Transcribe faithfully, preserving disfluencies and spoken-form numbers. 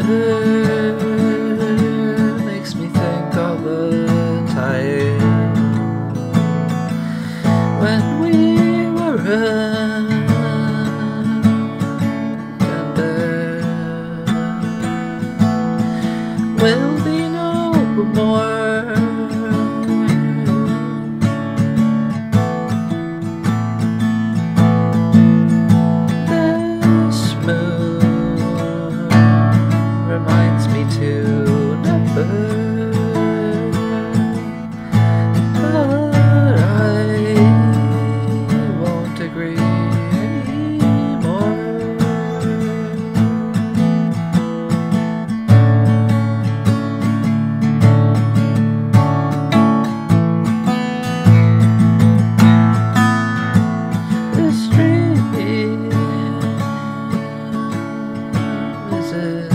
makes me think all the time when we were around and there will be no more. This moon reminds me to never, but I won't agree anymore. This dream is it